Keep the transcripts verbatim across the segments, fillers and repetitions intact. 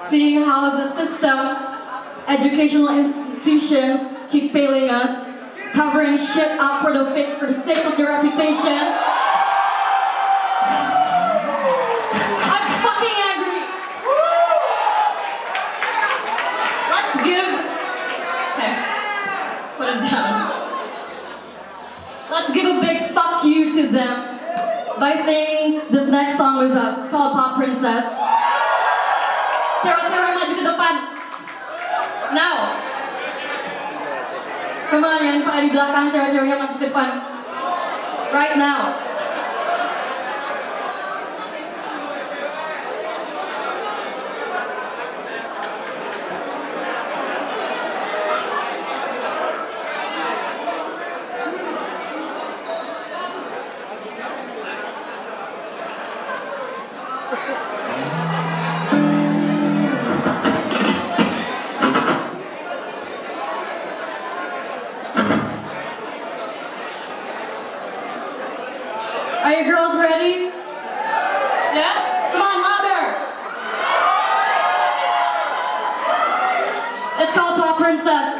seeing how the system, educational institutions keep failing us, covering shit up for the, for the sake of their reputations. I'm fucking angry! Let's give... Okay, put it down. Let's give a big fuck you to them by singing this next song with us. It's called Pop Princess. Cewek-cewek maju ke depan. Now. Come on, yang di belakang cewek-ceweknya maju ke depan. Right now. Are you girls ready? Yeah? Come on, louder! It's called Pop Princess.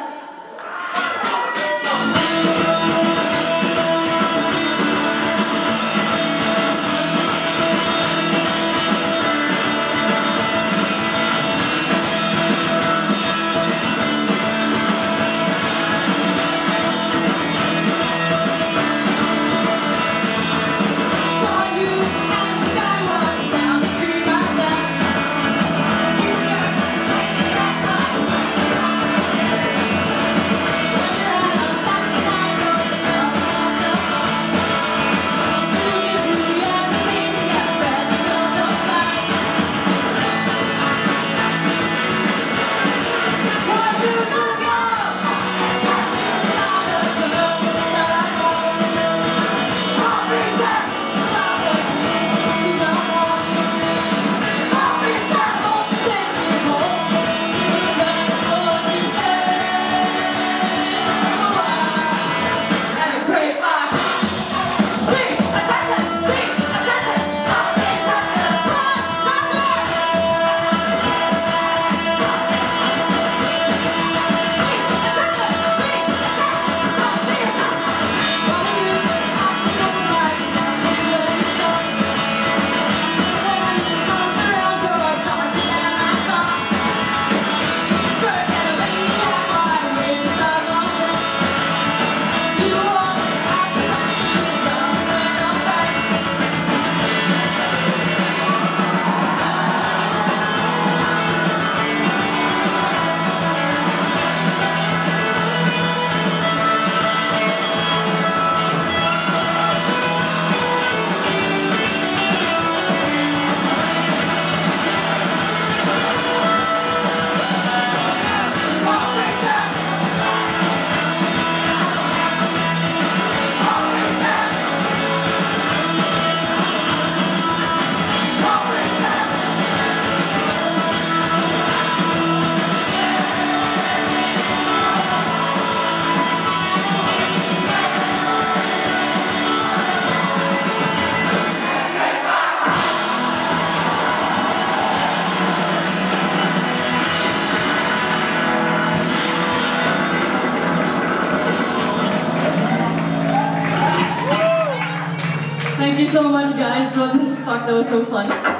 Thank you so much, guys. What the fuck, that was so fun.